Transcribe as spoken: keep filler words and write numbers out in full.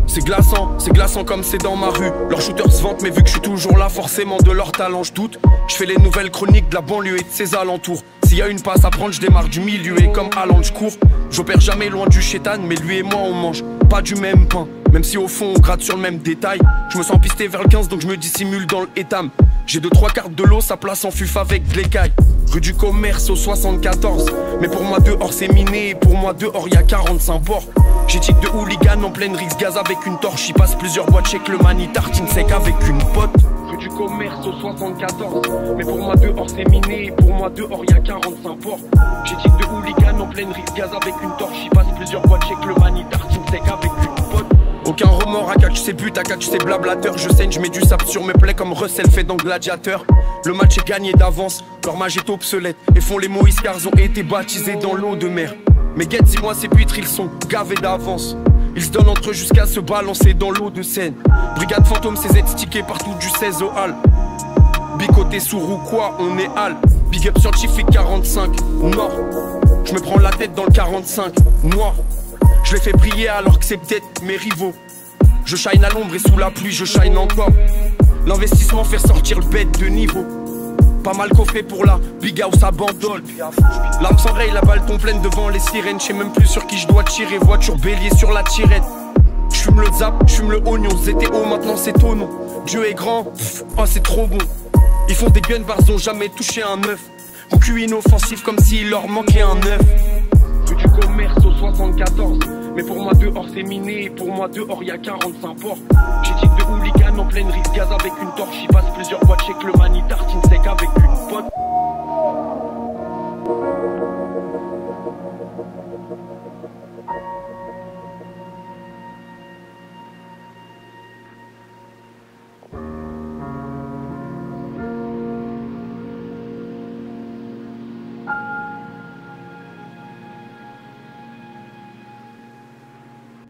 C'est glaçant, c'est glaçant comme c'est dans ma rue. Leurs shooters se vantent mais vu que je suis toujours là, forcément de leur talent je doute. Je fais les nouvelles chroniques de la banlieue et de ses alentours. S'il y a une passe à prendre, je démarre du milieu et comme Haaland je cours. J'opère jamais loin du chétan, mais lui et moi on mange pas du même pain. Même si au fond on gratte sur le même détail. Je me sens pisté vers le quinze donc je me dissimule dans le étam. J'ai deux trois cartes de l'eau, ça place en fuf avec de l'écaille. Rue du commerce au soixante-quatorze. Mais pour moi dehors c'est miné et pour moi dehors y'a quarante-cinq ports. J'ai tic de hooligan en pleine rixe gaz avec une torche. J'y passe plusieurs boîtes, check le mani tartine sec avec une pote. Rue du commerce au soixante-quatorze. Mais pour moi dehors c'est miné et pour moi dehors y'a quarante-cinq ports. J'ai tic de hooligan en pleine rixe gaz avec une torche. J'y passe plusieurs boîtes, check le mani tartine sec avec une pote. Aucun remords à catch ses buts, à catch ses blablateurs. Je saigne, je mets du sable sur mes plaies comme Russell fait dans Gladiateur. Le match est gagné d'avance, leur mage est obsolète. Et font les Moïse car ils ont été baptisés dans l'eau de mer. Mais guette, dis-moi ces puîtres, ils sont gavés d'avance. Ils se donnent entre eux jusqu'à se balancer dans l'eau de Seine. Brigade fantôme, C Z stické partout du seize au hall. Bicoté sourd ou quoi, on est hal. Big up scientifique quarante-cinq, nord. Je me prends la tête dans le quarante-cinq, noir. Je les fais briller alors que c'est peut-être mes rivaux. Je shine à l'ombre et sous la pluie je shine encore. L'investissement fait sortir le bête de niveau. Pas mal coffré pour la big house à bandole. L'arme s'enraye, la balle tombe pleine devant les sirènes. J'sais même plus sur qui je dois tirer. Voiture bélier sur la tirette. J'fume le zap, j'fume le oignon. C'était haut, maintenant c'est tonneau. Dieu est grand, pff, oh c'est trop bon. Ils font des gun bars, ont jamais touché un œuf. Mon cul inoffensif comme s'il leur manquait un œuf. Rue du commerce au soixante-quatorze. Mais pour moi dehors c'est miné et pour moi dehors y'a quarante-cinq ports. J'ai tic de hooligan en pleine rixe gaz avec une torche. J'y passe plusieurs boîtes, check le mani tartine sec avec une pote.